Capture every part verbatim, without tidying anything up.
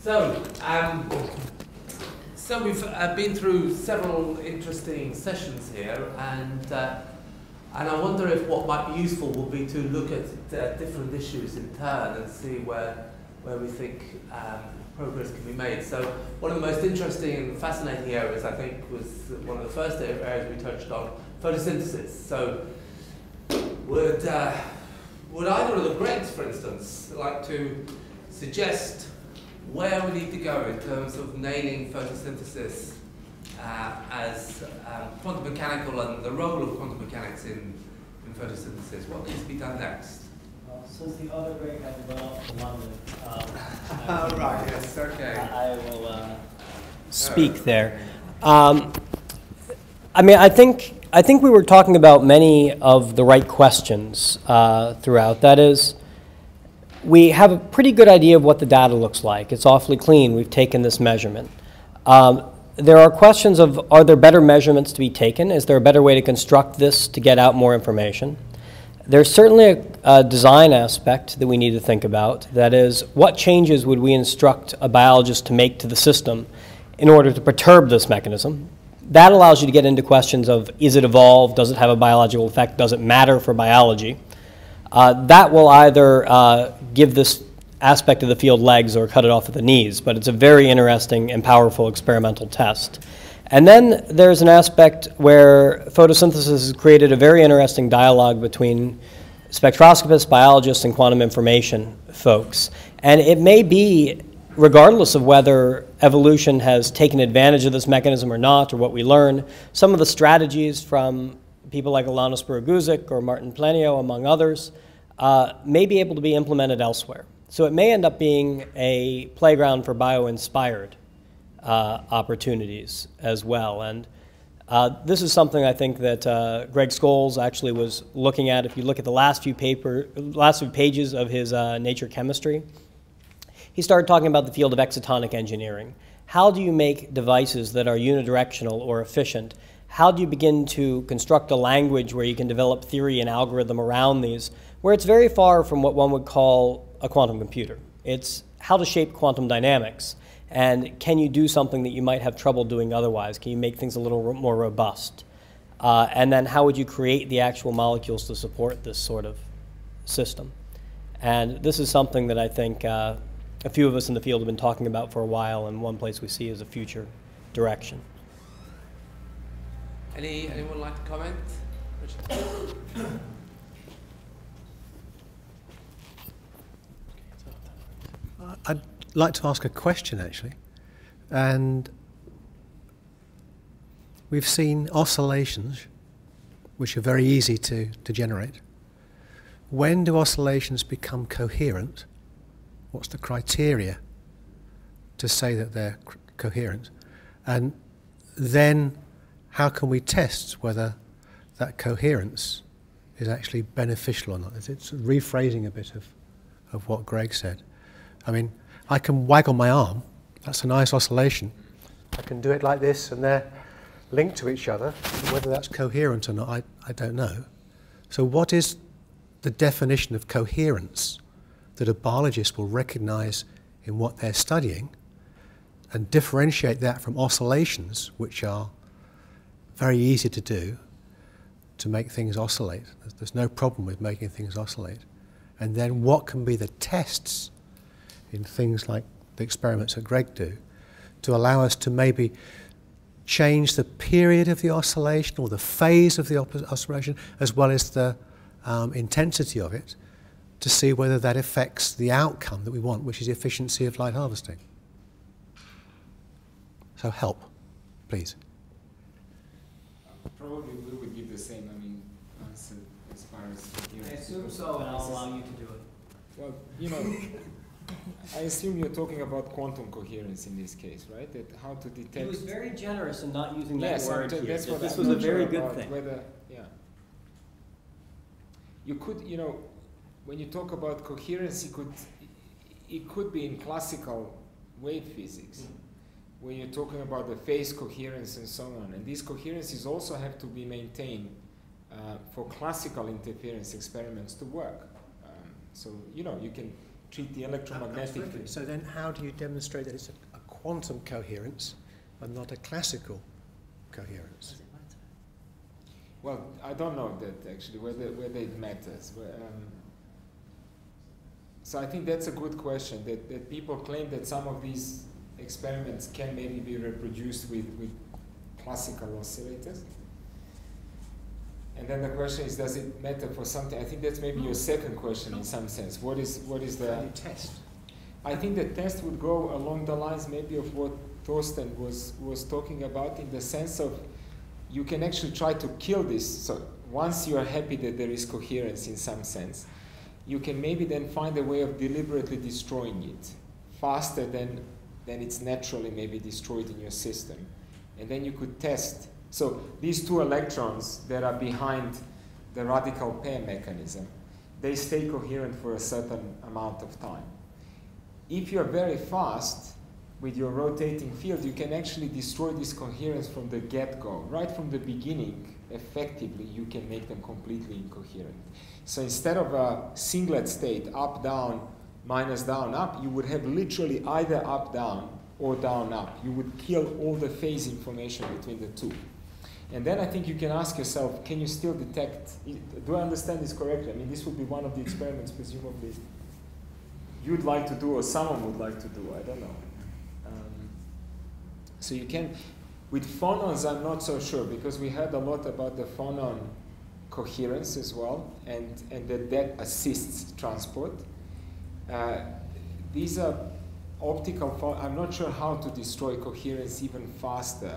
So, um, so we've uh, been through several interesting sessions here, and uh, and I wonder if what might be useful would be to look at uh, different issues in turn and see where where we think um, progress can be made. So, one of the most interesting and fascinating areas, I think, was one of the first areas we touched on, photosynthesis. So, would uh, would either of the Gregs, for instance, like to suggest where we need to go in terms of nailing photosynthesis uh, as um, quantum mechanical and the role of quantum mechanics in, in photosynthesis? What needs to be done next? Well, since the other Greg had to go off to London, um, oh, right, yes, okay. I, I will uh, speak oh. there. Um, I mean, I think, I think we were talking about many of the right questions uh, throughout. That is, we have a pretty good idea of what the data looks like. It's awfully clean. We've taken this measurement. Um, there are questions of, are there better measurements to be taken? Is there a better way to construct this to get out more information? There's certainly a, a design aspect that we need to think about. That is, what changes would we instruct a biologist to make to the system in order to perturb this mechanism? That allows you to get into questions of, is it evolved? Does it have a biological effect? Does it matter for biology? Uh, that will either uh, give this aspect of the field legs or cut it off at the knees, but it's a very interesting and powerful experimental test. And then there's an aspect where photosynthesis has created a very interesting dialogue between spectroscopists, biologists, and quantum information folks. And it may be, regardless of whether evolution has taken advantage of this mechanism or not, or what we learn, some of the strategies from people like Alanis Boroguzik or Martin Plenio, among others, uh, may be able to be implemented elsewhere. So it may end up being a playground for bio-inspired uh, opportunities as well. And uh, this is something I think that uh, Greg Scholes actually was looking at. If you look at the last few paper, last few pages of his uh, Nature Chemistry, he started talking about the field of exotonic engineering. How do you make devices that are unidirectional or efficient? How do you begin to construct a language where you can develop theory and algorithm around these, where it's very far from what one would call a quantum computer? It's how to shape quantum dynamics, and can you do something that you might have trouble doing otherwise? Can you make things a little more robust? Uh, and then how would you create the actual molecules to support this sort of system? And this is something that I think uh, a few of us in the field have been talking about for a while, and one place we see as a future direction. Any, anyone like to comment? I'd like to ask a question, actually. And we've seen oscillations, which are very easy to, to generate. When do oscillations become coherent? What's the criteria to say that they're coherent? And then how can we test whether that coherence is actually beneficial or not? It's rephrasing a bit of, of what Greg said. I mean, I can waggle my arm. That's a nice oscillation. I can do it like this, and they're linked to each other. Whether that's coherent or not, I, I don't know. So what is the definition of coherence that a biologist will recognize in what they're studying and differentiate that from oscillations, which are very easy to do, to make things oscillate? There's no problem with making things oscillate. And then what can be the tests in things like the experiments that Greg do to allow us to maybe change the period of the oscillation or the phase of the oscillation as well as the um, intensity of it to see whether that affects the outcome that we want, which is efficiency of light harvesting. So help, please. Probably we would give the same, I mean, answer as far as here. I assume so, and I'll allow you to do it. Well, you know, I assume you're talking about quantum coherence in this case, right? That how to detect. He was very generous in not using yes, that word t- here. that's what this I'm was a not very sure good about thing. Whether, yeah. You could, you know, when you talk about coherence, it could, it could be in classical wave physics, mm. when you're talking about the phase coherence and so on. And these coherences also have to be maintained uh, for classical interference experiments to work. Um, so, you know, you can treat the electromagnetic Absolutely. field. So then how do you demonstrate that it's a, a quantum coherence and not a classical coherence? Well, I don't know that actually, whether, whether it matters. Um, so I think that's a good question, that, that people claim that some of these experiments can maybe be reproduced with, with classical oscillators. And then the question is, does it matter for something? I think that's maybe your second question in some sense. What is, what is the... How do you test? I think the test would go along the lines maybe of what Thorsten was, was talking about, in the sense of you can actually try to kill this. So once you are happy that there is coherence in some sense, you can maybe then find a way of deliberately destroying it faster than, than it's naturally maybe destroyed in your system. And then you could test. So these two electrons that are behind the radical pair mechanism, they stay coherent for a certain amount of time. If you're very fast with your rotating field, you can actually destroy this coherence from the get-go. Right from the beginning, effectively, you can make them completely incoherent. So instead of a singlet state, up, down, minus, down, up, you would have literally either up, down, or down, up. You would kill all the phase information between the two. And then I think you can ask yourself, can you still detect, do I understand this correctly? I mean, this would be one of the experiments, presumably, you'd like to do, or someone would like to do, I don't know. Um, so you can, with phonons, I'm not so sure, because we heard a lot about the phonon coherence as well, and, and that that assists transport. Uh, these are optical phon- I'm not sure how to destroy coherence even faster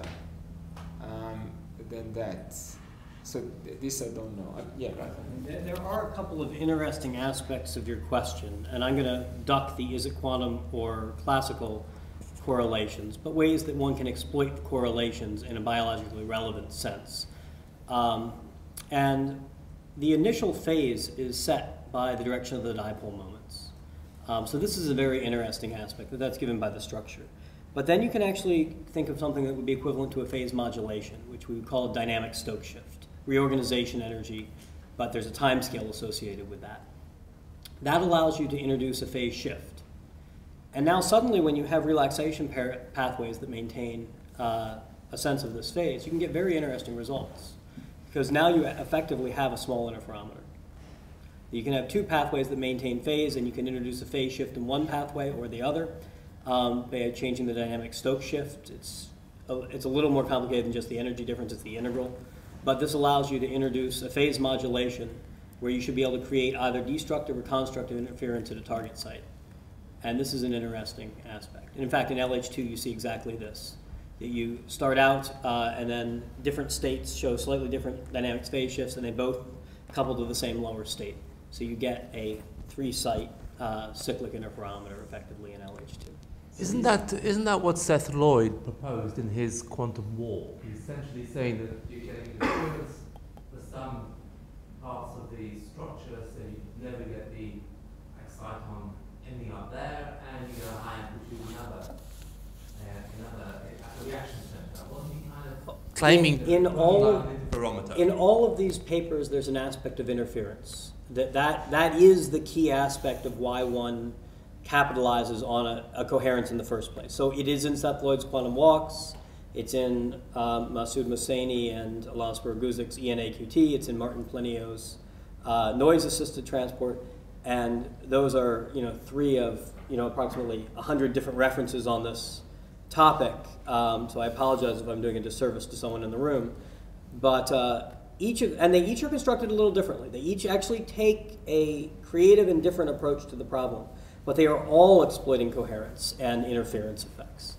um, than that. So th this I don't know. I, yeah, right. There are a couple of interesting aspects of your question, and I'm going to duck the is it quantum or classical correlations, but ways that one can exploit correlations in a biologically relevant sense. Um, and the initial phase is set by the direction of the dipole moments. Um, so this is a very interesting aspect, but that's given by the structure. But then you can actually think of something that would be equivalent to a phase modulation, which we would call a dynamic Stokes shift, reorganization energy, but there's a time scale associated with that. That allows you to introduce a phase shift. And now suddenly when you have relaxation pathways that maintain uh, a sense of this phase, you can get very interesting results, because now you effectively have a small interferometer. You can have two pathways that maintain phase, and you can introduce a phase shift in one pathway or the other um, by changing the dynamic Stokes shift. It's a, it's a little more complicated than just the energy difference, it's the integral. But this allows you to introduce a phase modulation where you should be able to create either destructive or constructive interference at a target site. And this is an interesting aspect. And in fact, in L H two, you see exactly this. That you start out, uh, and then different states show slightly different dynamic phase shifts, and they both couple to the same lower state. So you get a three-site uh, cyclic interferometer effectively in L H two. Isn't that, isn't that what Seth Lloyd proposed in his quantum wall? He's essentially saying that you're getting interference for some parts of the structure, so you never get the exciton ending up there, and you get a high amplitude in another, uh, another uh, reaction center. Wasn't he kind of claiming in, in all interferometer? In all of these papers, there's an aspect of interference. That that that is the key aspect of why one capitalizes on a, a coherence in the first place. So it is in Seth Lloyd's quantum walks. It's in um, Masoud Mohseni and Alain Spiroguzic's E N A Q T. It's in Martin Plinio's uh, noise-assisted transport. And those are, you know, three of, you know, approximately a hundred different references on this topic. Um, so I apologize if I'm doing a disservice to someone in the room. But uh, each of, and they each are constructed a little differently. They each actually take a creative and different approach to the problem. But they are all exploiting coherence and interference effects.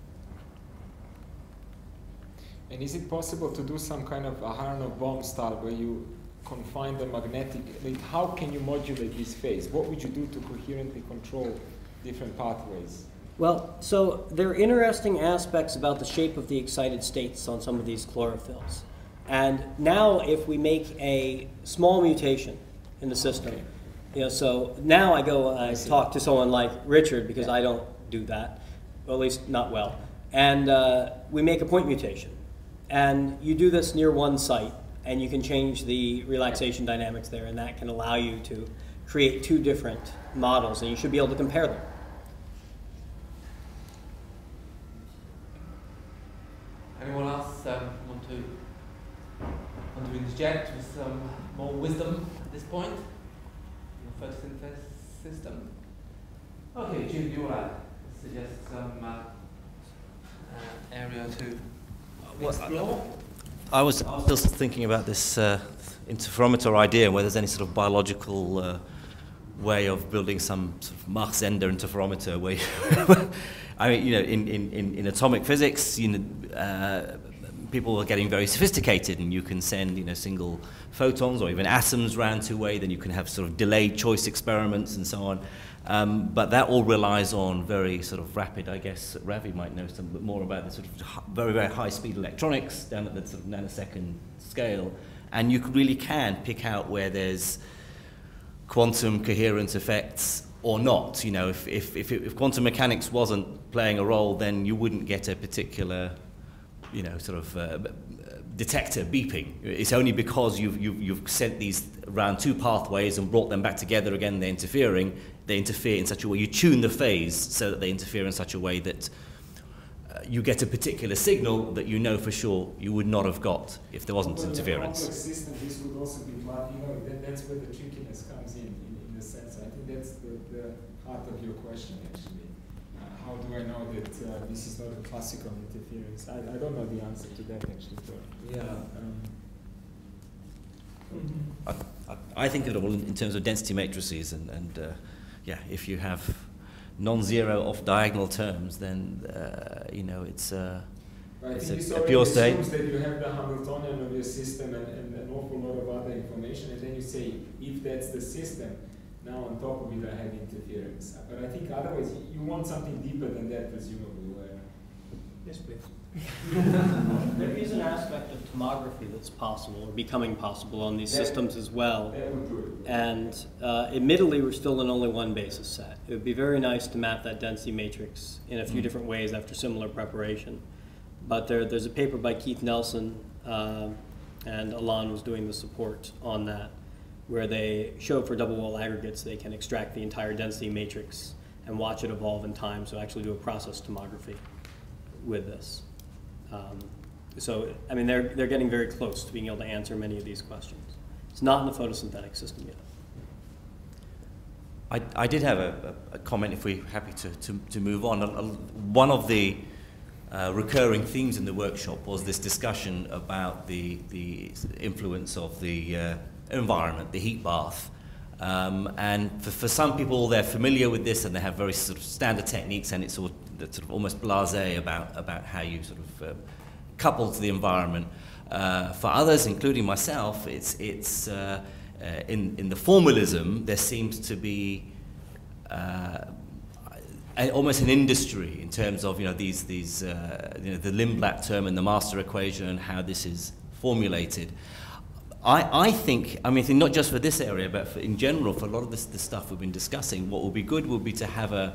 And is it possible to do some kind of Aharonov bomb style where you confine the magnetic, like how can you modulate this phase? What would you do to coherently control different pathways? Well, so there are interesting aspects about the shape of the excited states on some of these chlorophylls. And now if we make a small mutation in the system, okay. you know, so now I go and I, I talk to someone like Richard, because yeah. I don't do that, or at least not well. And uh, we make a point mutation. And you do this near one site, and you can change the relaxation dynamics there, and that can allow you to create two different models, and you should be able to compare them. Anyone else um, want to want to interject with some more wisdom at this point in the photosynthesis system? Okay, Jim, you want to suggest some uh, uh, area to explore? I was, I was still thinking about this uh, interferometer idea, and whether there's any sort of biological uh, way of building some sort of Mach-Zehnder interferometer. Where, you I mean, you know, in, in, in atomic physics, you know, uh, people are getting very sophisticated, and you can send, you know, single photons or even atoms round two-way. Then you can have sort of delayed choice experiments and so on. Um, but that all relies on very sort of rapid, I guess, Ravi might know some bit more about the sort of very, very high-speed electronics down at the sort of nanosecond scale. And you really can pick out where there's quantum coherence effects or not. You know, if, if, if, if quantum mechanics wasn't playing a role, then you wouldn't get a particular, you know, sort of uh, detector beeping. It's only because you've, you've, you've sent these around two pathways and brought them back together again, they're interfering, they interfere in such a way, you tune the phase so that they interfere in such a way that uh, you get a particular signal that you know for sure you would not have got if there wasn't well, interference. In a complex system, this would also be part, you know, that, that's where the trickiness comes in, in, in the sense. I think that's the, the heart of your question, actually. Uh, how do I know that uh, this is not a classical interference? I, I don't know the answer to that, actually. But, Yeah. Um, I, I, I think of it all in, in terms of density matrices, and, and uh, yeah, if you have non-zero off-diagonal terms, then uh, you know it's, uh, I it's think a, this a pure state. assumes that you have the Hamiltonian of your system and, and an awful lot of other information, and then you say, if that's the system, now on top of it I have interference. But I think otherwise you want something deeper than that, presumably. Where Yes, please. There is an aspect of tomography that's possible, or becoming possible, on these that, systems as well. That would do it. And uh, admittedly, we're still in only one basis set. It would be very nice to map that density matrix in a few mm. different ways after similar preparation. But there, there's a paper by Keith Nelson, uh, and Alon was doing the support on that, where they show for double wall aggregates they can extract the entire density matrix and watch it evolve in time, so actually do a process tomography with this. Um, so, I mean, they're, they're getting very close to being able to answer many of these questions. It's not in the photosynthetic system yet. I, I did have a, a comment, if we're happy to, to, to move on. One of the uh, recurring themes in the workshop was this discussion about the, the influence of the uh, environment, the heat bath. Um, and for, for some people, they're familiar with this and they have very sort of standard techniques, and it's sort of, sort of almost blasé about, about how you sort of um, couple to the environment. Uh, for others, including myself, it's, it's uh, uh, in, in the formalism, there seems to be uh, a, almost an industry in terms of, you know, these, these uh, you know, the Lindblad term and the master equation and how this is formulated. I, I think, I mean, not just for this area, but for, in general, for a lot of this, this stuff we've been discussing, what would be good would be to have a,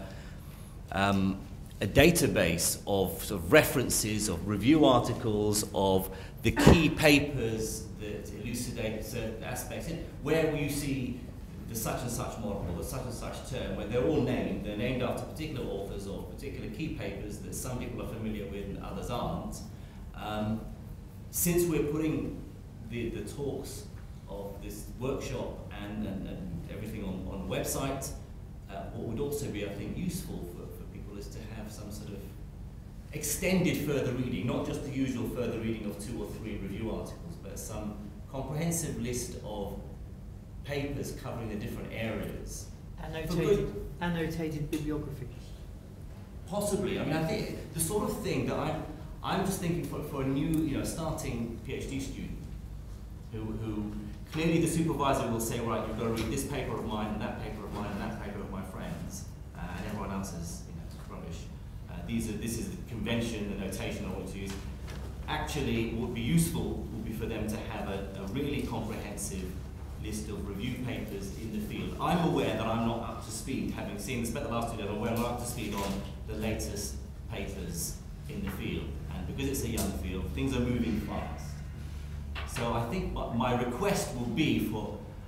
um, a database of, sort of references, of review articles, of the key papers that elucidate certain aspects. Where will you see the such and such model, or the such and such term, where they're all named, they're named after particular authors or particular key papers that some people are familiar with and others aren't. Um, since we're putting The, the talks of this workshop and, and, and everything on, on the website, uh, what would also be, I think, useful for, for people is to have some sort of extended further reading, not just the usual further reading of two or three review articles, but some comprehensive list of papers covering the different areas. Annotated, annotated bibliography. Possibly. I mean, I think the sort of thing that I'm, I'm just thinking for, for a new, you know, starting PhD student, Who, who clearly the supervisor will say, right, you've got to read this paper of mine and that paper of mine and that paper of my friends, uh, and everyone else's, you know, rubbish. Uh, these are, this is the convention, the notation I want to use. Actually, what would be useful would be for them to have a, a really comprehensive list of review papers in the field. I'm aware that I'm not up to speed, having seen, spent the last two days, I'm aware I'm not up to speed on the latest papers in the field. And because it's a young field, things are moving fast. So I think my request will be for,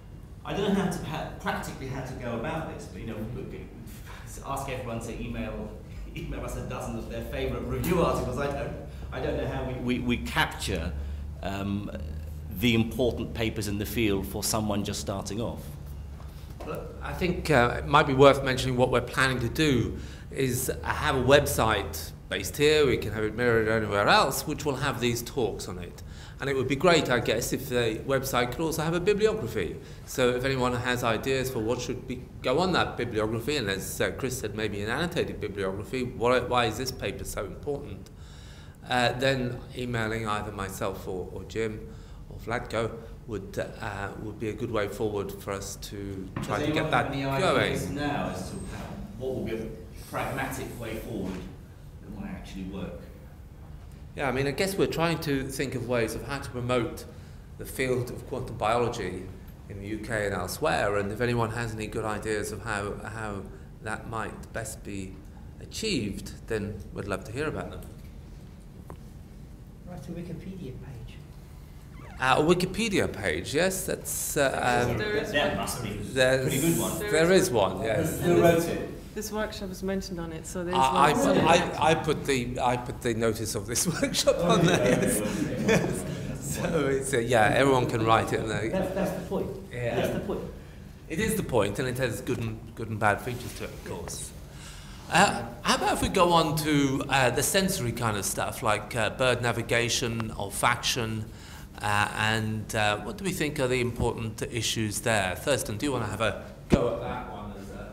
I don't know how to how, practically how to go about this, but you know, ask everyone to email email us a dozen of their favourite review articles. I don't I don't know how we we, we capture um, the important papers in the field for someone just starting off. Well, I think uh, it might be worth mentioning what we're planning to do is have a website based here. We can have it mirrored anywhere else, which will have these talks on it. And it would be great, I guess, if the website could also have a bibliography. So if anyone has ideas for what should be, go on that bibliography, and as uh, Chris said, maybe an annotated bibliography, why, why is this paper so important? Uh, then emailing either myself or, or Jim or Vlatko would uh, would be a good way forward for us to try to get that going. Now as to how, what would be a pragmatic way forward that might actually work? Yeah, I mean, I guess we're trying to think of ways of how to promote the field of quantum biology in the U K and elsewhere, and if anyone has any good ideas of how, how that might best be achieved, then we'd love to hear about them. Write a Wikipedia page. Uh, a Wikipedia page, yes, that's... Uh, um, there is that must be a pretty good one. There, there is one, yes. Who wrote it? This workshop was mentioned on it, so there's I, I, one. put, I, I put the I put the notice of this workshop oh, on yeah, there. Yes. Yes. So it's uh, yeah, everyone can write it. And that's, that's the point. Yeah. That's the point. It is the point, and it has good and good and bad features to it, of course. Uh, how about if we go on to uh, the sensory kind of stuff, like uh, bird navigation, olfaction, uh, and uh, what do we think are the important issues there? Thorsten, do you want to have a go at that one?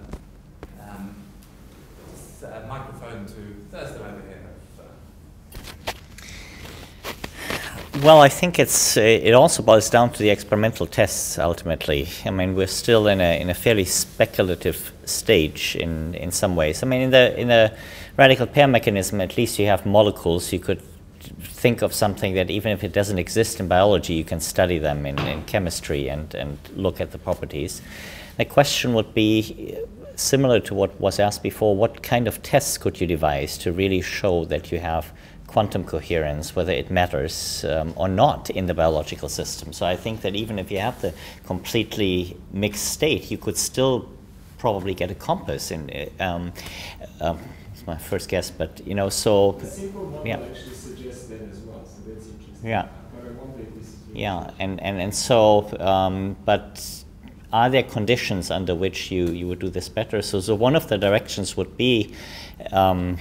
Uh, microphone to Thorsten over here. Well, I think it's uh, it also boils down to the experimental tests ultimately. I mean, we're still in a in a fairly speculative stage in in some ways. I mean, in the in a radical pair mechanism, at least you have molecules. You could think of something that even if it doesn't exist in biology, you can study them in, in chemistry and and look at the properties. The question would be, similar to what was asked before, what kind of tests could you devise to really show that you have quantum coherence, whether it matters um, or not in the biological system? So I think that even if you have the completely mixed state, you could still probably get a compass. In, um, um, it's my first guess, but you know, so the simple model yeah. actually suggests that as well, so that's interesting. Yeah. But I wonder if this is yeah, and, and, and so, um, but are there conditions under which you, you would do this better? So, so one of the directions would be um,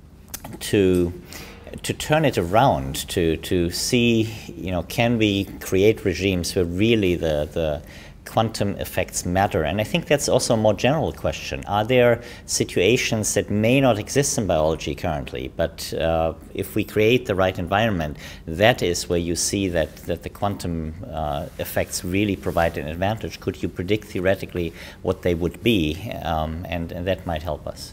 to to turn it around, to to see, you know, can we create regimes where really the the quantum effects matter? And I think that's also a more general question. Are there situations that may not exist in biology currently, but uh, if we create the right environment, that is where you see that, that the quantum uh, effects really provide an advantage? Could you predict theoretically what they would be? Um, and, and that might help us.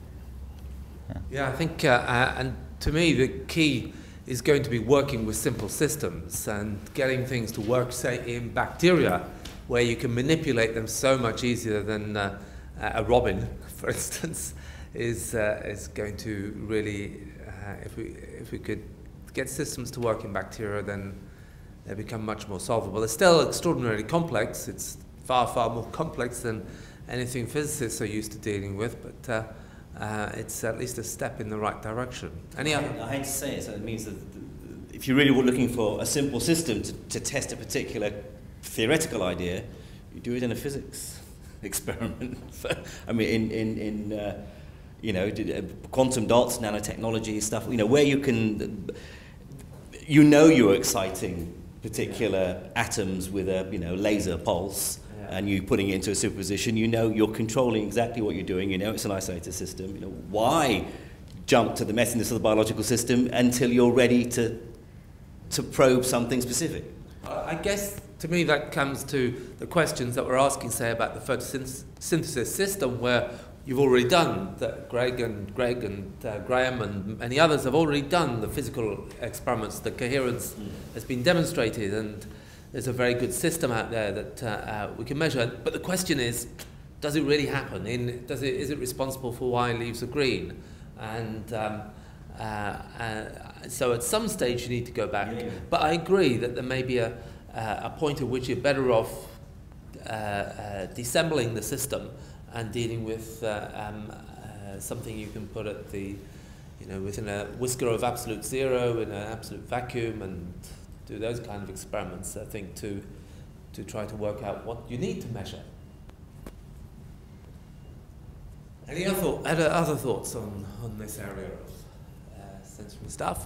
Yeah, yeah I think, uh, uh, and to me, the key is going to be working with simple systems and getting things to work, say, in bacteria, where you can manipulate them so much easier than uh, a robin, for instance, is uh, is going to really, uh, if we if we could get systems to work in bacteria, then they become much more solvable. It's still extraordinarily complex. It's far far more complex than anything physicists are used to dealing with, but uh, uh, it's at least a step in the right direction. Any I, other? I hate to say it, so it means that if you really were looking for a simple system to, to test a particular theoretical idea, you do it in a physics experiment. I mean, in in in uh, you know, quantum dots, nanotechnology stuff. You know, where you can, you know, you're exciting particular yeah. atoms with a you know laser pulse, yeah. and you putting it into a superposition. You know, you're controlling exactly what you're doing. You know, it's an isolated system. You know, why jump to the messiness of the biological system until you're ready to to probe something specific? I guess, to me, that comes to the questions that we're asking, say, about the photosynthesis system, where you've already done, that Greg and Greg and uh, Graham and many others have already done the physical experiments. The coherence mm. has been demonstrated, and there's a very good system out there that uh, uh, we can measure. But the question is, does it really happen? In, does it, is it responsible for why leaves are green? And um, uh, uh, so at some stage you need to go back. Yeah. But I agree that there may be a, uh, a point at which you're better off uh, uh, deassembling the system and dealing with uh, um, uh, something you can put at the, you know, within a whisker of absolute zero in an absolute vacuum, and do those kind of experiments, I think, to to try to work out what you need to measure. Any other, thought, other, other thoughts on, on this area of uh, sensory stuff?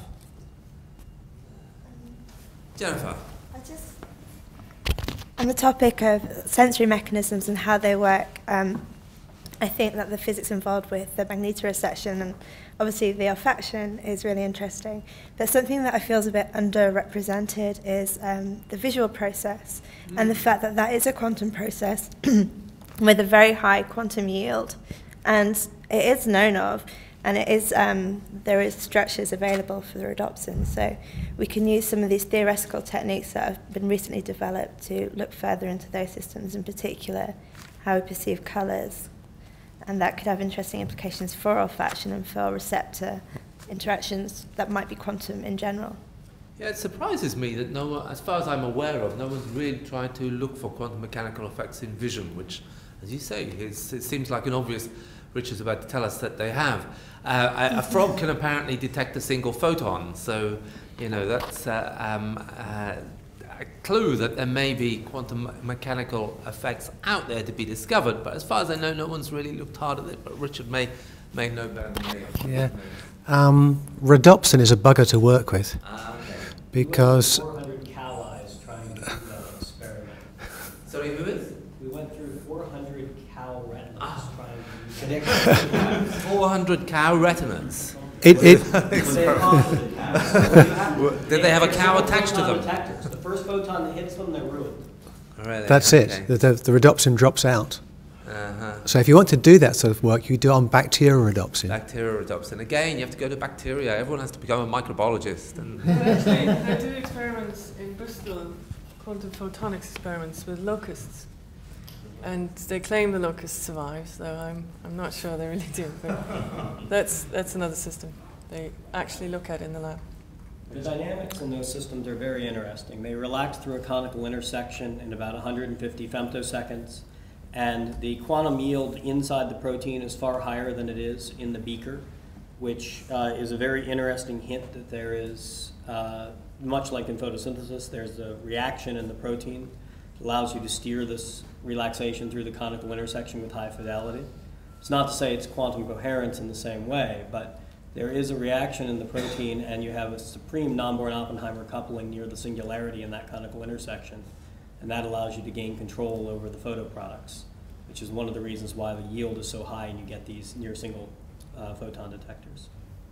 Jennifer? I just, on the topic of sensory mechanisms and how they work, um, I think that the physics involved with the magnetoreception and obviously the olfaction is really interesting. But something that I feel is a bit underrepresented is um, the visual process mm. and the fact that that is a quantum process with a very high quantum yield. And it is known of, and it is um, there is structures available for the rhodopsin. So we can use some of these theoretical techniques that have been recently developed to look further into those systems, in particular how we perceive colours. And that could have interesting implications for olfaction and for receptor interactions that might be quantum in general. Yeah, it surprises me that no one, as far as I'm aware of, no one's really tried to look for quantum mechanical effects in vision, which, as you say, is, it seems like an obvious. Richard's about to tell us that they have. Uh, a, a frog can apparently detect a single photon, so you know that's uh, um, uh, a clue that there may be quantum mechanical effects out there to be discovered. But as far as I know, no one's really looked hard at it. But Richard may may know better than me. Yeah, um, rhodopsin is a bugger to work with uh, okay. because. four hundred cow eyes trying to do that experiment. Sorry, who is? We went through four hundred cow retinas Ah. trying to connect. four hundred cow retinas. It, it, Did they have a cow attached to them? Detectors. The first photon that hits them, they're ruined. Really? that's Okay. it. The, the, the rhodopsin drops out. Uh-huh. So if you want to do that sort of work, you do it on bacterial rhodopsin. Bacterial rhodopsin. Again, you have to go to bacteria. Everyone has to become a microbiologist. And Actually, I did experiments in Bristol, quantum photonics experiments with locusts. And they claim the locust survives, though I'm, I'm not sure they really do. But that's, that's another system they actually look at in the lab. The dynamics in those systems are very interesting. They relax through a conical intersection in about one hundred fifty femtoseconds, and the quantum yield inside the protein is far higher than it is in the beaker, which uh, is a very interesting hint that there is, uh, much like in photosynthesis, there's a reaction in the protein that allows you to steer this relaxation through the conical intersection with high fidelity. It's not to say it's quantum coherence in the same way, but there is a reaction in the protein, and you have a supreme non-Born-Oppenheimer coupling near the singularity in that conical intersection, and that allows you to gain control over the photoproducts, which is one of the reasons why the yield is so high and you get these near single uh, photon detectors.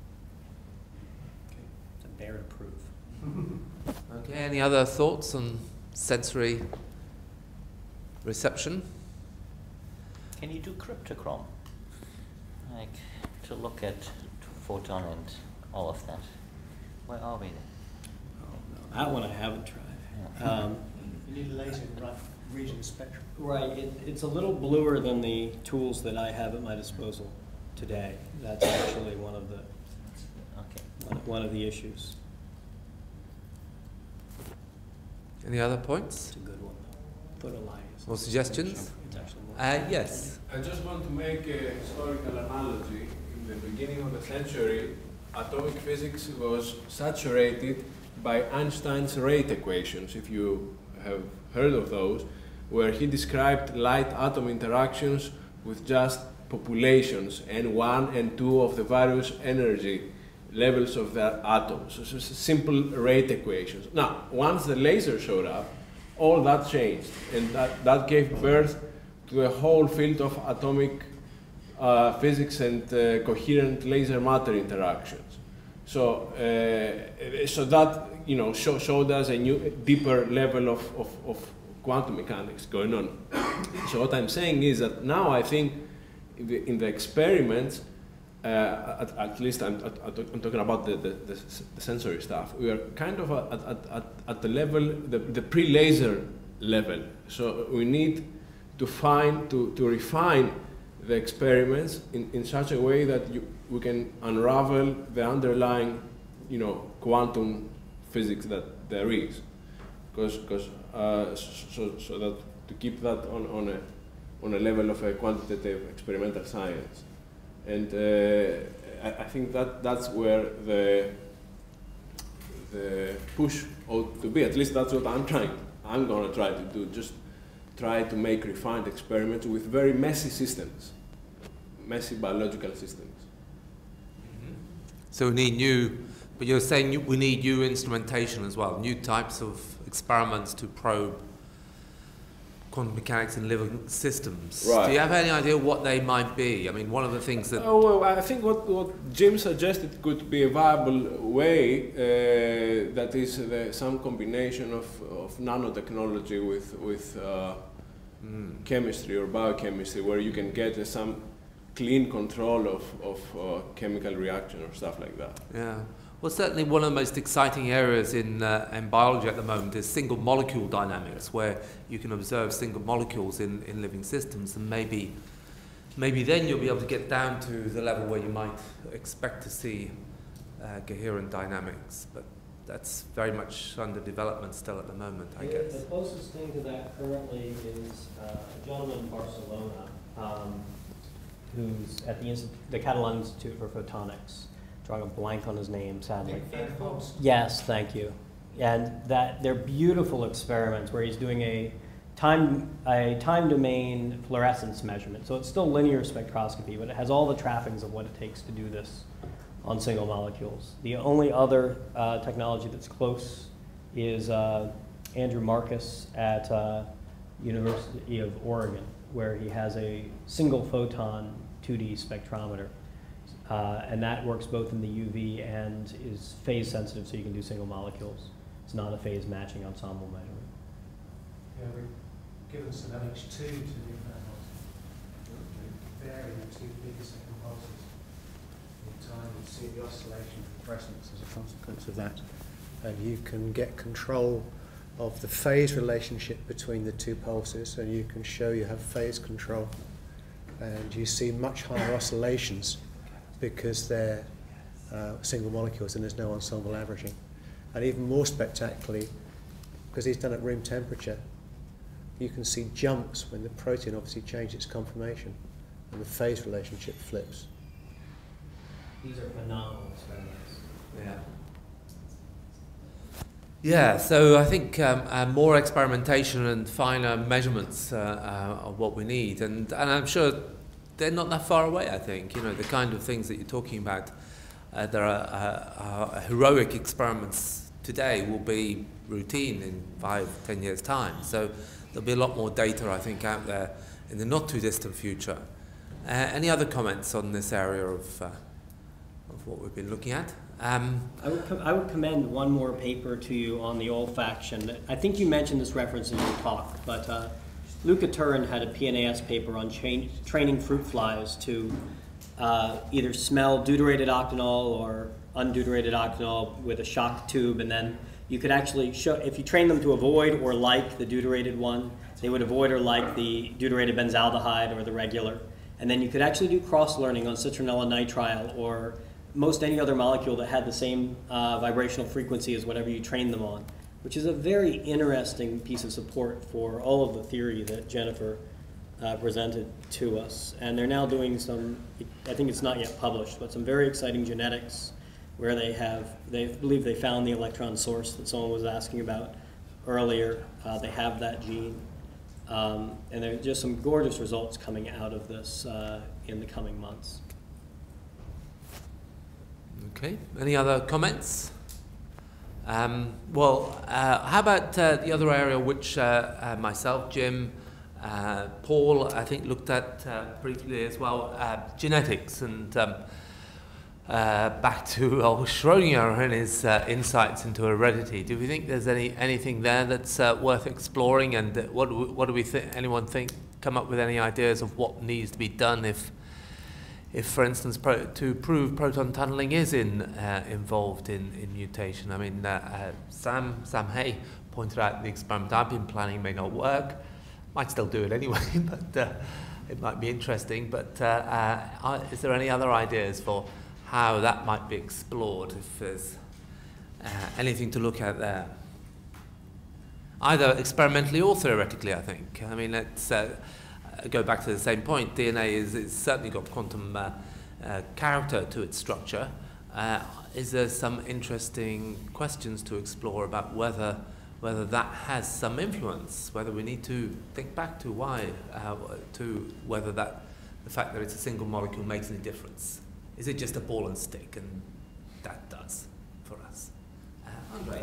Okay. It's a bear to prove. okay, any other thoughts on sensory reception? Can you do cryptochrome? Like to look at photon and all of that. Where are we then? Oh, no. That one I haven't tried. Yeah. Um, You need a laser to run region spectrum. right, it, it's a little bluer than the tools that I have at my disposal today. That's actually one of the Okay. one, one of the issues. Any other points It's a good one. Photolite. or suggestions? It's actually more. Uh, yes. I just want to make a historical analogy. In the beginning of the century, atomic physics was saturated by Einstein's rate equations, if you have heard of those, where he described light-atom interactions with just populations, N one and two of the various energy levels of the atoms. So it's simple rate equations. Now, once the laser showed up, all that changed, and that, that gave birth to a whole field of atomic uh, physics and uh, coherent laser matter interactions. So, uh, so that you know show, showed us a new, deeper level of, of, of quantum mechanics going on. So what I'm saying is that now I think in the, in the experiments, uh, at, at least I'm, at, I'm talking about the, the, the, the sensory stuff, we are kind of at, at, at, at the level, the, the pre-laser level. So we need to find, to, to refine the experiments in, in such a way that you, we can unravel the underlying, you know, quantum physics that there is. Because, because uh, so, so that to keep that on, on, a, on a level of a quantitative experimental science. And uh, I, I think that that's where the, the push ought to be. At least that's what I'm trying. I'm going to try to do, just try to make refined experiments with very messy systems, messy biological systems. Mm-hmm. So we need new, but you're saying you, we need new instrumentation as well, new types of experiments to probe quantum mechanics in living systems. Right. Do you have any idea what they might be? I mean, one of the things that... Oh, well, I think what, what Jim suggested could be a viable way, uh, that is the, some combination of, of nanotechnology with, with uh, mm. chemistry or biochemistry, where you can get uh, some clean control of, of uh, chemical reaction or stuff like that. Yeah. Well, certainly one of the most exciting areas in, uh, in biology at the moment is single molecule dynamics, where you can observe single molecules in, in living systems, and maybe, maybe then you'll be able to get down to the level where you might expect to see uh, coherent dynamics. But that's very much under development still at the moment, I the, guess. The closest thing to that currently is uh, a gentleman in Barcelona um, who's at the, Insti the Catalan Institute for Photonics. Drawing a blank on his name, sadly. Yes, thank you. And that they're beautiful experiments where he's doing a time a time domain fluorescence measurement. So it's still linear spectroscopy, but it has all the trappings of what it takes to do this on single molecules. The only other uh, technology that's close is uh, Andrew Marcus at uh, University of Oregon, where he has a single photon two D spectrometer. Uh, and that works both in the U V and is phase sensitive, so you can do single molecules. It's not a phase matching ensemble measurement. Yeah, we've given some L H two to the panels. Vary the two picoseconds pulses in time and see the oscillation of fluorescence as a consequence of that. And you can get control of the phase relationship between the two pulses, and you can show you have phase control. And you see much higher oscillations because they're uh, single molecules and there's no ensemble averaging. And even more spectacularly, because he's done at room temperature, you can see jumps when the protein obviously changes its conformation and the phase relationship flips. These are phenomenal experiments. Yeah. Yeah, so I think um, uh, more experimentation and finer measurements uh, uh, are what we need, and, and I'm sure they're not that far away, I think. You know, the kind of things that you're talking about, uh, there are uh, uh, heroic experiments today will be routine in five, ten years' time. So there'll be a lot more data, I think, out there in the not too distant future. Uh, any other comments on this area of, uh, of what we've been looking at? Um, I would, com I would commend one more paper to you on the olfaction. I think you mentioned this reference in your talk, but uh, Luca Turin had a P N A S paper on training fruit flies to uh, either smell deuterated octanol or undeuteurated octanol with a shock tube, and then you could actually show, if you train them to avoid or like the deuterated one, they would avoid or like the deuterated benzaldehyde or the regular. And then you could actually do cross-learning on citronella nitrile or most any other molecule that had the same uh, vibrational frequency as whatever you trained them on, which is a very interesting piece of support for all of the theory that Jennifer uh, presented to us. And they're now doing some, I think it's not yet published, but some very exciting genetics where they have, they believe they found the electron source that someone was asking about earlier. Uh, they have that gene. Um, and there are just some gorgeous results coming out of this uh, in the coming months. Okay, any other comments? Um, well, uh, how about uh, the other area which uh, uh, myself, Jim, uh, Paul, I think looked at uh, briefly as well, uh, genetics, and um, uh, back to old Schrödinger and his uh, insights into heredity. Do we think there's any anything there that's uh, worth exploring, and uh, what, do we, what do we think, anyone think, come up with any ideas of what needs to be done if If, for instance, pro to prove proton tunneling is in, uh, involved in, in mutation? I mean, uh, uh, Sam, Sam Hay pointed out the experiment I've been planning may not work. Might still do it anyway, but uh, it might be interesting. But uh, uh, is there any other ideas for how that might be explored, if there's uh, anything to look at there? either experimentally or theoretically, I think. I mean, let's uh, go back to the same point. D N A is it's certainly got quantum uh, uh, character to its structure. Uh, is there some interesting questions to explore about whether whether that has some influence, whether we need to think back to why, uh, to whether that the fact that it's a single molecule makes any difference? Is it just a ball and stick, and that does for us? Uh, Andre?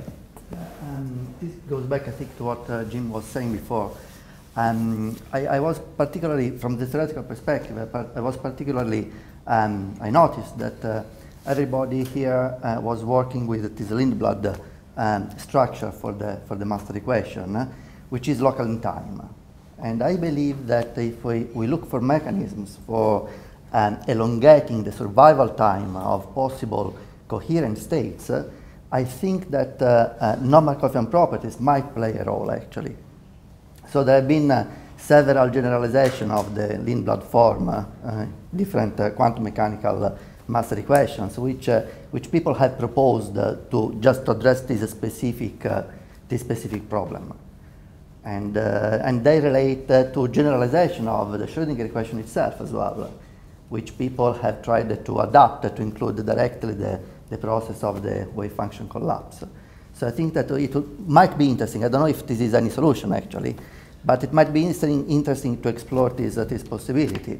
Um, this goes back, I think, to what uh, Jim was saying before. Um, I, I was particularly, from the theoretical perspective, I, I was particularly, um, I noticed that uh, everybody here uh, was working with this Lindblad um, structure for the, for the master equation, uh, which is local in time. And I believe that if we, we look for mechanisms for um, elongating the survival time of possible coherent states, uh, I think that uh, uh, non-Markovian properties might play a role, actually. So there have been uh, several generalizations of the Lindblad form, uh, uh, different uh, quantum mechanical uh, master equations, which, uh, which people have proposed uh, to just address this specific, uh, this specific problem. And, uh, and they relate uh, to generalization of the Schrödinger equation itself as well, which people have tried to adapt to include directly the, the process of the wave function collapse. So I think that it might be interesting. I don't know if this is any solution, actually, but it might be interesting, interesting to explore this, uh, this possibility.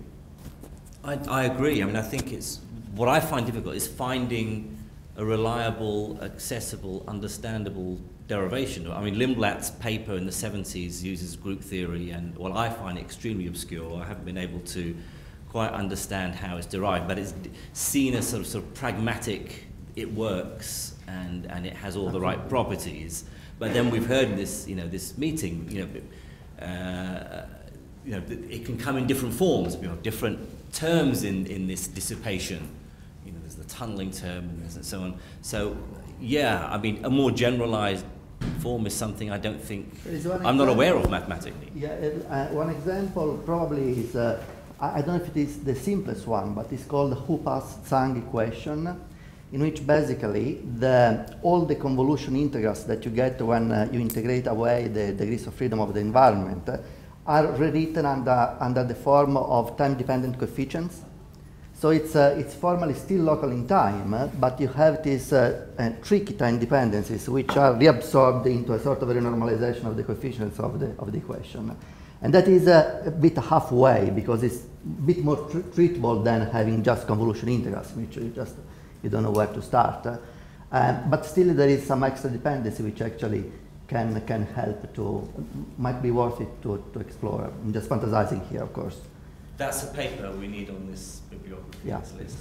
I, I agree. I mean, I think it's, what I find difficult is finding a reliable, accessible, understandable derivation. I mean, Lindblad's paper in the seventies uses group theory, and well, I find it extremely obscure. I haven't been able to quite understand how it's derived, but it's seen as sort of, sort of pragmatic. It works, and, and it has all the right properties. But then we've heard in this, you know, this meeting, you know, uh, you know, it can come in different forms. We have different terms in, in this dissipation. You know, there's the tunneling term and, and so on. So, yeah, I mean, a more generalized form is something I don't think, I'm not aware of mathematically. Yeah, uh, one example probably is, uh, I don't know if it is the simplest one, but it's called the Hoopas-Tsang equation, in which basically the, all the convolution integrals that you get when uh, you integrate away the degrees of freedom of the environment uh, are rewritten under, under the form of time-dependent coefficients. So it's, uh, it's formally still local in time, uh, but you have these uh, uh, tricky time dependencies which are reabsorbed into a sort of a renormalization of the coefficients of the, of the equation. And that is uh, a bit halfway, because it's a bit more tr treatable than having just convolution integrals, which you just you don't know where to start. Uh, um, but still there is some extra dependency which actually can, can help to, might be worth it to, to explore. I'm just fantasizing here, of course. That's a paper we need on this bibliography yeah.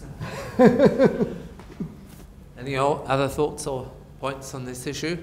list. Any other thoughts or points on this issue?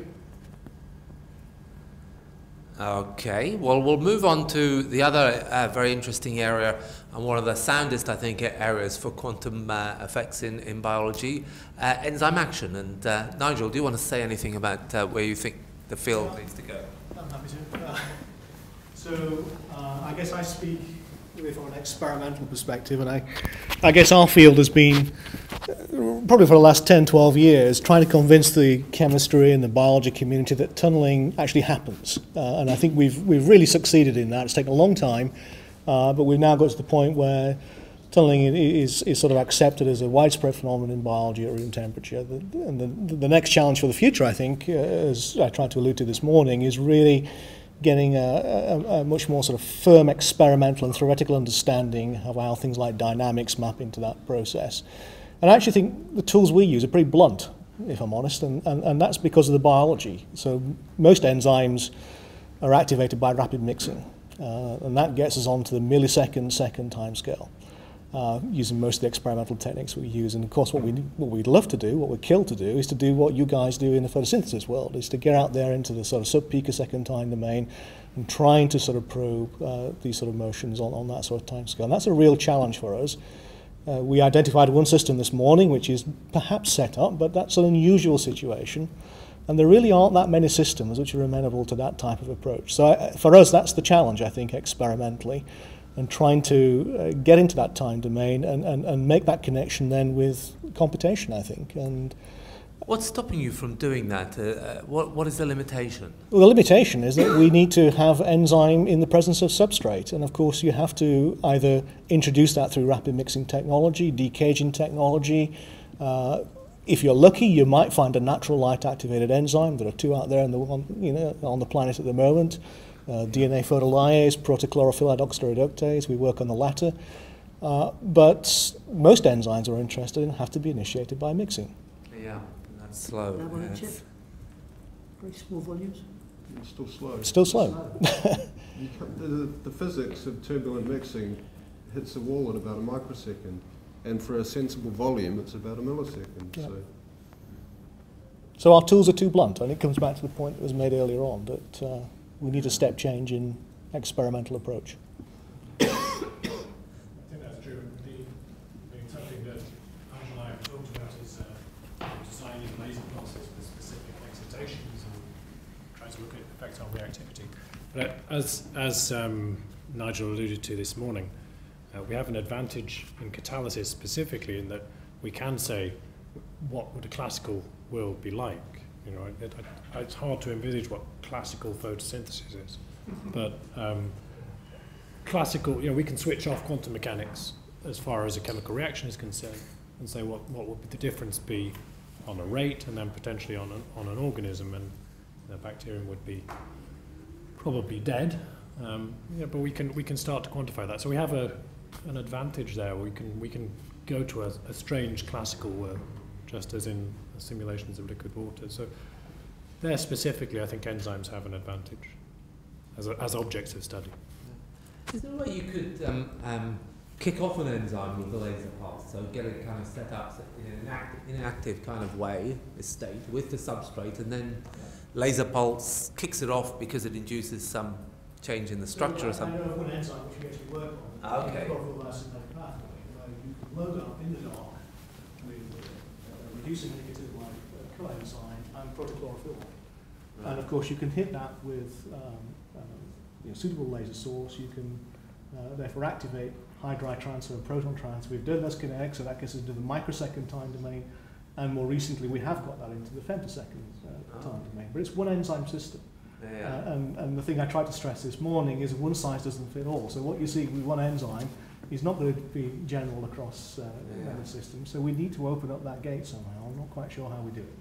Okay, well, we'll move on to the other uh, very interesting area, and one of the soundest, I think, areas for quantum uh, effects in, in biology, uh, enzyme action. And uh, Nigel, do you want to say anything about uh, where you think the field yeah. needs to go? I'm happy to. Uh, so, uh, I guess I speak from an experimental perspective, and I, I guess our field has been, probably for the last ten, twelve years, trying to convince the chemistry and the biology community that tunneling actually happens. Uh, and I think we've, we've really succeeded in that. It's taken a long time, uh, but we've now got to the point where tunneling is, is sort of accepted as a widespread phenomenon in biology at room temperature. The, and the, the next challenge for the future, I think, uh, as I tried to allude to this morning, is really getting a, a, a much more sort of firm experimental and theoretical understanding of how things like dynamics map into that process. And I actually think the tools we use are pretty blunt, if I'm honest, and, and, and that's because of the biology. So most enzymes are activated by rapid mixing, uh, and that gets us onto the millisecond, second time scale, uh, using most of the experimental techniques we use. And of course what, we, what we'd love to do, what we're killed to do, is to do what you guys do in the photosynthesis world, is to get out there into the sort of sub-picosecond time domain and trying to sort of probe uh, these sort of motions on, on that sort of time scale. And that's a real challenge for us. Uh, we identified one system this morning which is perhaps set up, but that's an unusual situation. And there really aren't that many systems which are amenable to that type of approach. So uh, for us, that's the challenge, I think, experimentally. and trying to uh, get into that time domain and, and, and make that connection then with computation, I think. And what's stopping you from doing that? Uh, uh, what, what is the limitation? well, the limitation is that we need to have enzyme in the presence of substrate. And of course, you have to either introduce that through rapid mixing technology, decaging technology. Uh, if you're lucky, you might find a natural light activated enzyme. There are two out there in the, on, you know, on the planet at the moment. Uh, D N A photolyase, protochlorophyllite oxidoreductase. We work on the latter. Uh, but most enzymes we're interested in have to be initiated by mixing. Yeah. Slow. That one, Yes. chip. Very small volumes. It's still slow. Still slow. You can, the, the physics of turbulent mixing hits a wall in about a microsecond, and for a sensible volume, it's about a millisecond. Yeah. So. So our tools are too blunt, and it comes back to the point that was made earlier on, that uh, we need a step change in experimental approach. I think that's true. The, I mean, something that Nigel and I have talked about is uh, designing laser pulses with specific excitations and trying to look at effects on reactivity. But as, as um, Nigel alluded to this morning, uh, we have an advantage in catalysis specifically in that we can say what would a classical world be like. You know, it, it, it's hard to envisage what classical photosynthesis is, but um, classical, you know, we can switch off quantum mechanics as far as a chemical reaction is concerned and say what, what would the difference be on a rate and then potentially on an, on an organism, and the bacterium would be probably dead. Um, yeah, but we can we can start to quantify that. So we have a an advantage there. We can we can go to a, a strange classical world, just as in simulations of liquid water. So there specifically, I think enzymes have an advantage as a, as objects of study. Is there a way you could um, um, kick off an enzyme with the laser pulse, so get it kind of set up in an active, inactive kind of way, a state with the substrate, and then laser pulse kicks it off because it induces some change in the structure or something? I know of one enzyme which we actually work on. Okay. Chlorophyllysis pathway, where you can load up in the dark with uh, reducing nicotine-like uh, coenzyme and protochlorophyll. Right. And of course, you can hit that with um, um, you know, suitable laser source. You can uh, therefore activate hydride transfer and proton transfer. We've done this kinetic, so that gets us into the microsecond time domain. And more recently, we have got that into the femtosecond uh, oh. time domain. But it's one enzyme system. Yeah. Uh, and, and the thing I tried to stress this morning is one size doesn't fit all. So what you see with one enzyme is not going to be general across uh, yeah. the system. So we need to open up that gate somehow. I'm not quite sure how we do it.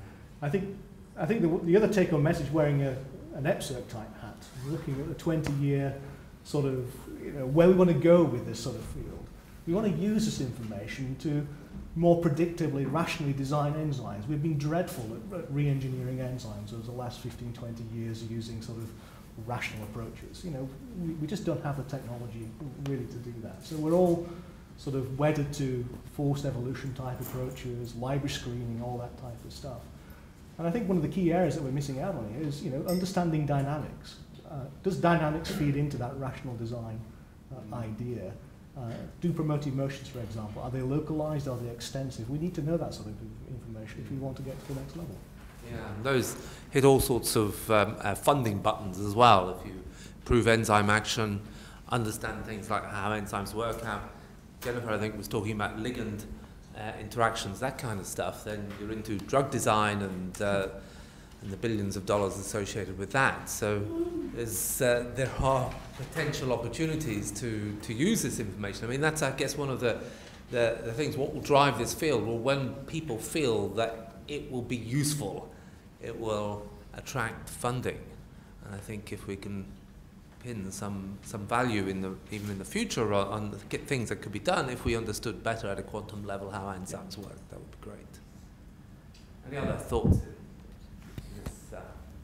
I think I think the, the other take-home message, wearing a, an E P C I R C type hat, looking at a twenty-year sort of, you know, where we want to go with this sort of field. We want to use this information to more predictably, rationally design enzymes. We've been dreadful at, at re-engineering enzymes over the last fifteen, twenty years using sort of rational approaches. You know, we, we just don't have the technology really to do that. So we're all sort of wedded to forced evolution type approaches, library screening, all that type of stuff. And I think one of the key areas that we're missing out on here is, you know, understanding dynamics. Uh, does dynamics feed into that rational design uh, idea? Uh, do promoted motions, for example, are they localized, are they extensive? We need to know that sort of information if we want to get to the next level. Yeah, and those hit all sorts of um, uh, funding buttons as well. If you prove enzyme action, understand things like how enzymes work, how Jennifer, I think, was talking about ligand uh, interactions, that kind of stuff, then you're into drug design and, uh, and the billions of dollars associated with that. So there's, uh, there are potential opportunities to, to use this information. I mean, that's, I guess, one of the, the, the things, what will drive this field? Well, when people feel that it will be useful, it will attract funding. And I think if we can pin some, some value in the, even in the future on, on the things that could be done, if we understood better at a quantum level how enzymes work, that would be great. Any other thoughts? This, uh,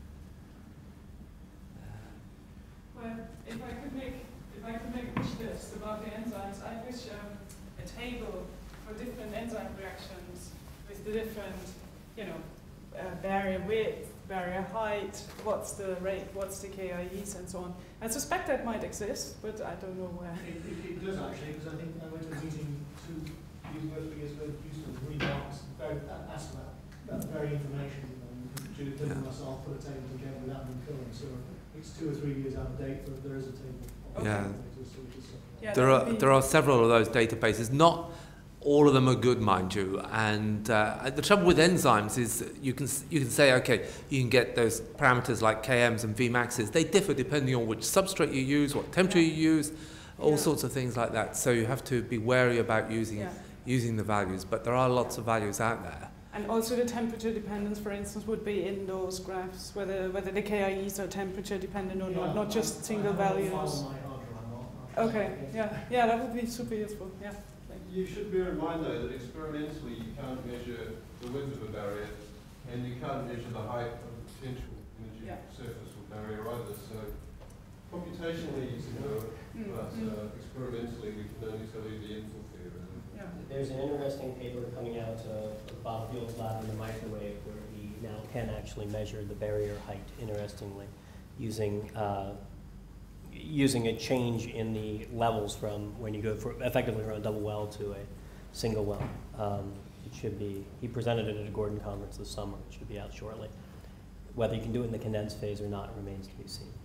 Well, if I could make if I could make a wish list about the enzymes, I wish um, a table for different enzyme reactions with the different, you know, uh, barrier width, barrier height, what's the rate, what's the K I Es, and so on. I suspect that might exist, but I don't know where. It, it, it does actually, because I think I went to a meeting two years ago, three years ago, Houston, three months, asked that, that very information. And Judith and myself put a table together without them filling. So it's two or three years out of date, but there is a table. Okay. Yeah. Yeah, There that are would be- there are several of those databases. Not all of them are good, mind you. And uh, the trouble with enzymes is you can you can say, okay, you can get those parameters like K Ms and V maxes. They differ depending on which substrate you use, what temperature you use, all Yeah. sorts of things like that. So you have to be wary about using Yeah. using the values. But there are lots of values out there. And also the temperature dependence, for instance, would be in those graphs, whether whether the K I Es are temperature dependent or not, not just single values. Okay, yeah, yeah, that would be super useful, yeah. You should bear in mind, though, that experimentally you can't measure the width of a barrier, and you can't measure the height of the potential energy Yeah. surface or barrier either. So computationally you can do it, Mm, but mm. uh, experimentally we can only tell you the input there. Really. Yeah. There's an interesting paper coming out uh, of Bob Field's lab in the microwave where he now can actually measure the barrier height, interestingly, using uh, using a change in the levels from when you go for effectively from a double well to a single well. Um, it should be, he presented it at a Gordon conference this summer. It should be out shortly. Whether you can do it in the condensed phase or not remains to be seen.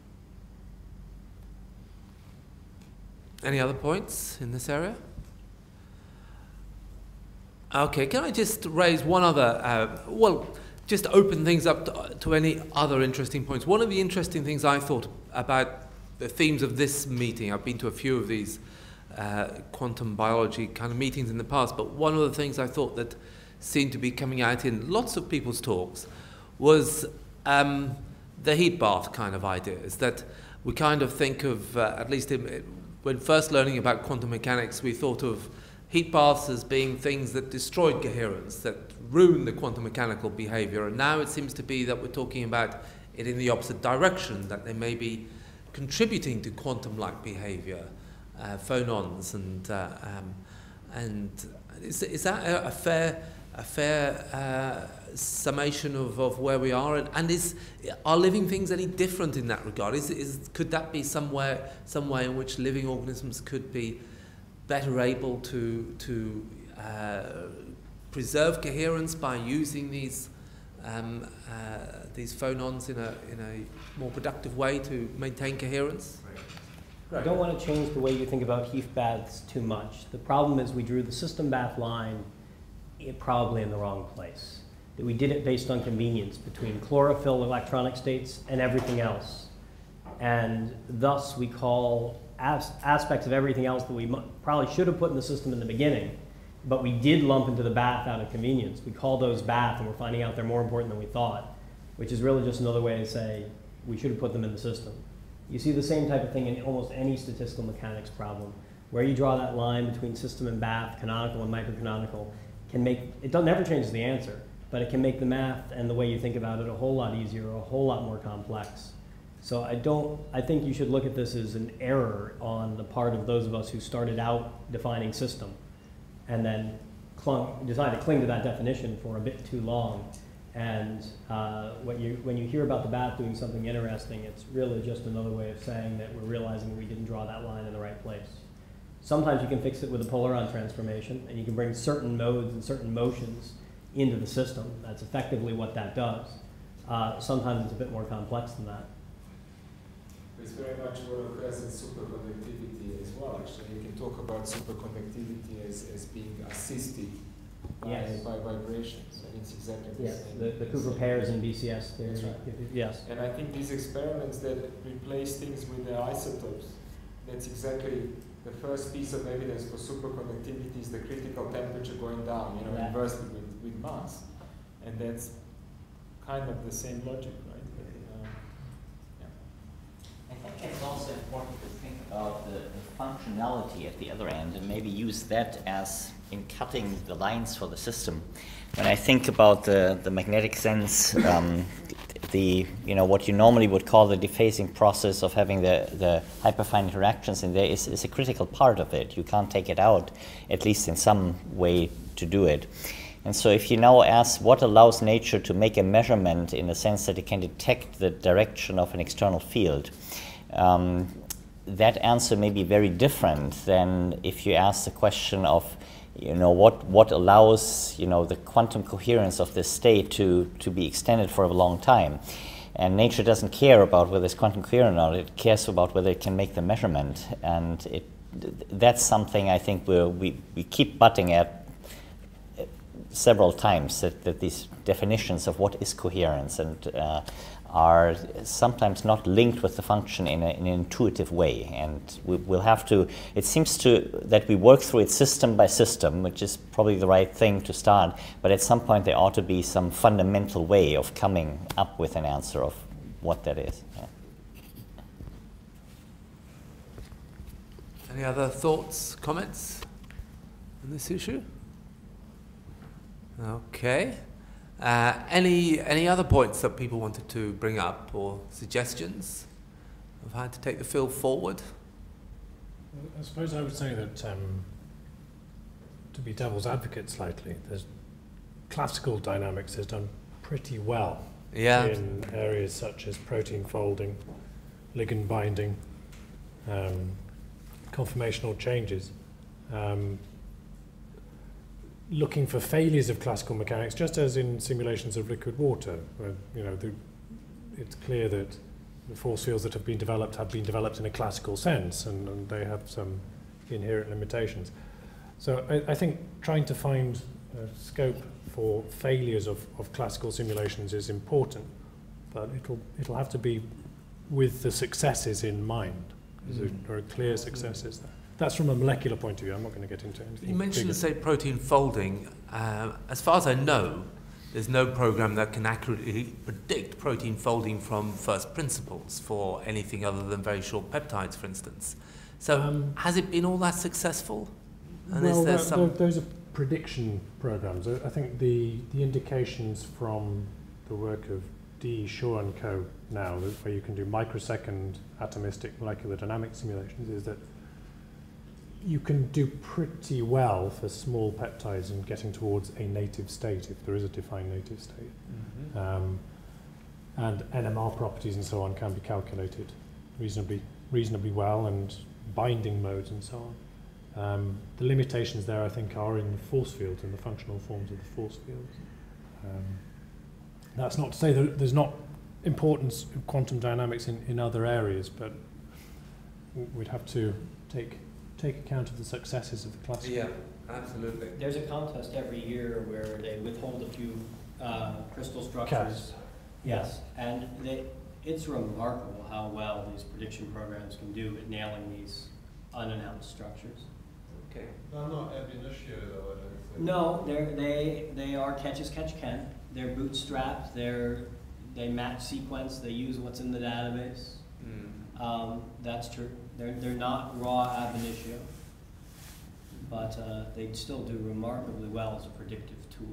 Any other points in this area? Okay, can I just raise one other, uh, well, just open things up to, to any other interesting points. One of the interesting things I thought about the themes of this meeting, I've been to a few of these uh, quantum biology kind of meetings in the past, but one of the things I thought that seemed to be coming out in lots of people's talks was um, the heat bath kind of ideas, that we kind of think of, uh, at least in, when first learning about quantum mechanics, we thought of heat baths as being things that destroyed coherence, that ruined the quantum mechanical behavior, and now it seems to be that we're talking about it in the opposite direction, that they may be contributing to quantum-like behavior, uh, phonons, and uh, um, and is, is that a, a fair a fair uh, summation of, of where we are? And, and is are living things any different in that regard? Is is could that be somewhere some way in which living organisms could be better able to to uh, preserve coherence by using these Um, uh, these phonons in a in a more productive way to maintain coherence? I don't want to change the way you think about heat baths too much. The problem is we drew the system bath line it probably in the wrong place. That we did it based on convenience between chlorophyll electronic states and everything else. And thus we call as aspects of everything else that we probably should have put in the system in the beginning, but we did lump into the bath out of convenience. We call those bath, and we're finding out they're more important than we thought, which is really just another way to say we should have put them in the system. You see the same type of thing in almost any statistical mechanics problem. Where you draw that line between system and bath, canonical and microcanonical, can make, it doesn't never change the answer, but it can make the math and the way you think about it a whole lot easier, or a whole lot more complex. So I don't, I think you should look at this as an error on the part of those of us who started out defining system, and then clung, decided to cling to that definition for a bit too long. And uh, what you, when you hear about the bath doing something interesting, it's really just another way of saying that we're realizing that we didn't draw that line in the right place. Sometimes you can fix it with a polaron transformation, and you can bring certain modes and certain motions into the system. That's effectively what that does. Uh, sometimes it's a bit more complex than that. It's very much what occurs in superconductivity as well. Actually, you can talk about superconductivity as, as being assisted by, yes. by vibrations. And it's exactly the yes. same. The, the Cooper pairs in B C S theory. That's right. Yes. And I think these experiments that replace things with the isotopes, that's exactly the first piece of evidence for superconductivity is the critical temperature going down, you know, yeah. inversely with, with mass. And that's kind of the same logic, right? But, uh, I think it's also important to think about the, the functionality at the other end, and maybe use that as in cutting the lines for the system. When I think about the, the magnetic sense, um, the, you know, what you normally would call the dephasing process of having the, the hyperfine interactions in there is, is a critical part of it. You can't take it out, at least in some way to do it. And so if you now ask what allows nature to make a measurement in the sense that it can detect the direction of an external field, um, that answer may be very different than if you ask the question of, you know, what, what allows, you know, the quantum coherence of this state to, to be extended for a long time. And nature doesn't care about whether it's quantum coherent or not. It cares about whether it can make the measurement. And it, that's something I think we're, we we keep butting at several times, that, that these definitions of what is coherence and uh, are sometimes not linked with the function in, a, in an intuitive way. And we, we'll have to, it seems to that we work through it system by system, which is probably the right thing to start, but at some point there ought to be some fundamental way of coming up with an answer of what that is. Yeah. Any other thoughts, comments on this issue? Okay. Uh, any any other points that people wanted to bring up, or suggestions of how to take the field forward? I suppose I would say that, um, to be devil's advocate slightly, there's classical dynamics has done pretty well yeah. in areas such as protein folding, ligand binding, um, conformational changes. Um, looking for failures of classical mechanics, just as in simulations of liquid water, where you know the, it's clear that the force fields that have been developed have been developed in a classical sense, and, and they have some inherent limitations. So I, I think trying to find a scope for failures of, of classical simulations is important, but it'll it'll have to be with the successes in mind. Mm. There are clear successes there. That's from a molecular point of view. I'm not going to get into anything. You mentioned, bigger. say, protein folding. Uh, as far as I know, there's no program that can accurately predict protein folding from first principles for anything other than very short peptides, for instance. So um, has it been all that successful? And well, is there that, some those are prediction programs. I think the, the indications from the work of D. Shaw and co. now, where you can do microsecond atomistic molecular dynamics simulations, is that you can do pretty well for small peptides in getting towards a native state, if there is a defined native state. Mm-hmm. um, and N M R properties and so on can be calculated reasonably reasonably well, and binding modes and so on. Um, the limitations there, I think, are in the force fields and the functional forms of the force fields. Um, that's not to say that there's not importance of quantum dynamics in, in other areas, but we'd have to take take account of the successes of the classical. Yeah, absolutely. There's a contest every year where they withhold a few uh, crystal structures. Cas. Yes, and they, it's remarkable how well these prediction programs can do at nailing these unannounced structures. Okay. They're not ab initio though, I don't think. No, they're, they they are catch as catch can. They're bootstrapped. They're they match sequence. They use what's in the database. Mm. Um, that's true. They're they're not raw ab initio, but uh, they still do remarkably well as a predictive tool.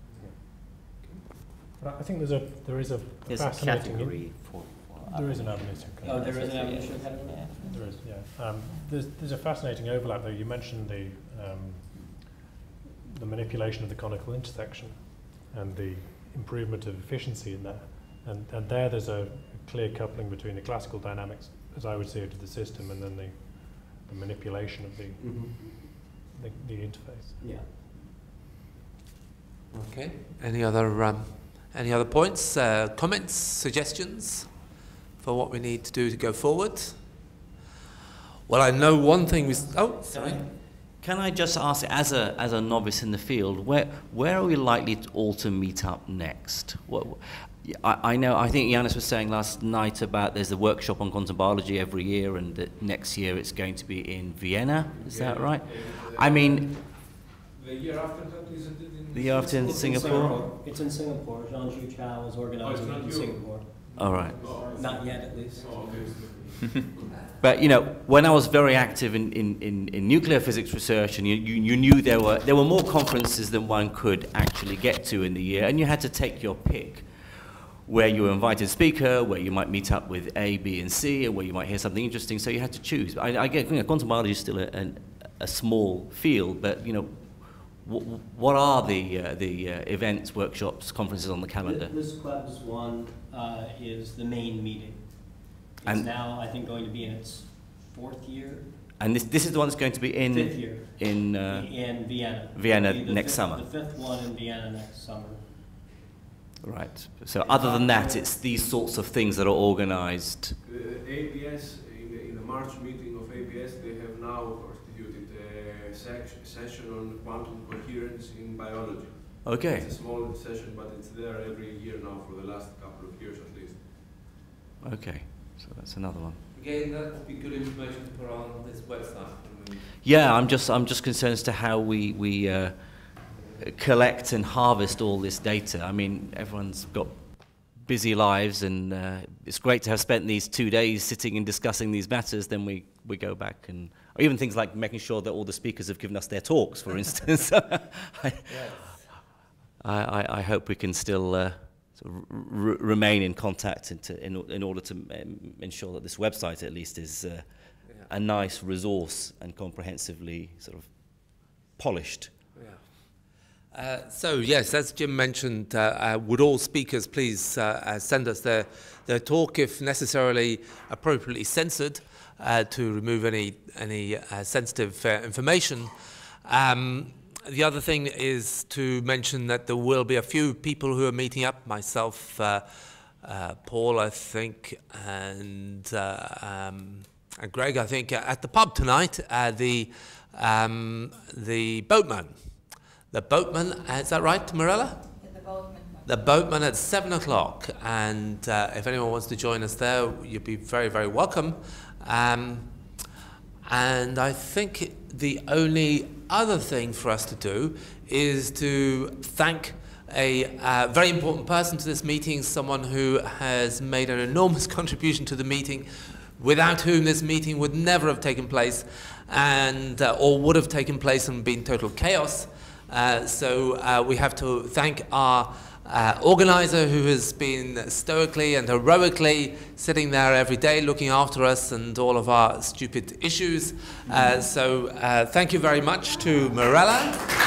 But I think there's a there is a There's a fascinating category for, for there is an ab initio. Oh, there is an ab initio category. Yeah. There is, yeah. Um, there's there's a fascinating overlap there. You mentioned the um, the manipulation of the conical intersection and the improvement of efficiency in there, and and there there's a, a clear coupling between the classical dynamics, as I would see it, of the system, and then the, the manipulation of the, mm-hmm. the the interface. Yeah. Okay. Any other um, any other points, uh, comments, suggestions for what we need to do to go forward? Well, I know one thing. We oh, sorry. Can I just ask, as a as a novice in the field, where where are we likely to all to meet up next? What, I, I know. I think Yannis was saying last night about there's a workshop on quantum biology every year, and that next year it's going to be in Vienna. Is yeah, that right? Uh, I mean, the year after that, is it in the year after in it's Singapore? In Singapore. It's in Singapore. Johnjoe Chow is organizing oh, it in you. Singapore. All right. Oh, Not yet, at least. Oh, okay. But you know, when I was very active in, in, in, in nuclear physics research, and you, you, you knew there were there were more conferences than one could actually get to in the year, and you had to take your pick, where you were invited speaker, where you might meet up with A, B, and C, or where you might hear something interesting. So you had to choose. I, I get you know, quantum biology is still a, a, a small field, but you know, what, what are the uh, the uh, events, workshops, conferences on the calendar? This club's one uh, is the main meeting. It's and now, I think, going to be in its fourth year. And this this is the one that's going to be in fifth year. in uh, in Vienna. Vienna the next fifth, summer. The fifth one in Vienna next summer. Right. So other than that, it's these sorts of things that are organized. The A P S, in the, in the March meeting of A P S, they have now constituted a sec session on quantum coherence in biology. Okay. It's a small session, but it's there every year now for the last couple of years at least. Okay, so that's another one. Again, that would be good information to put on this website. Yeah, I'm just I'm just concerned as to how we we uh, collect and harvest all this data. I mean, everyone's got busy lives, and uh, it's great to have spent these two days sitting and discussing these matters. Then we we go back and or even things like making sure that all the speakers have given us their talks, for instance. I, yes. I, I I hope we can still. Uh, sort of r remain in contact in, to, in, in order to um, ensure that this website at least is uh, yeah. a nice resource and comprehensively sort of polished. Yeah. Uh, so yes, as Jim mentioned, uh, uh, would all speakers please uh, uh, send us their, their talk, if necessarily appropriately censored, uh, to remove any, any uh, sensitive uh, information. Um, The other thing is to mention that there will be a few people who are meeting up, myself, uh, uh, Paul, I think, and, uh, um, and Greg, I think, at the pub tonight, uh, the, um, the boatman. The boatman, uh, is that right, Mirella? Yeah, the boatman. The boatman at seven o'clock, and uh, if anyone wants to join us there, you'd be very, very welcome. Um, and I think the only other thing for us to do is to thank a uh, very important person to this meeting, someone who has made an enormous contribution to the meeting, without whom this meeting would never have taken place, and uh, or would have taken place and been total chaos. Uh, so uh, we have to thank our uh, organizer, who has been stoically and heroically sitting there every day looking after us and all of our stupid issues. Uh, so uh, thank you very much to Mirella.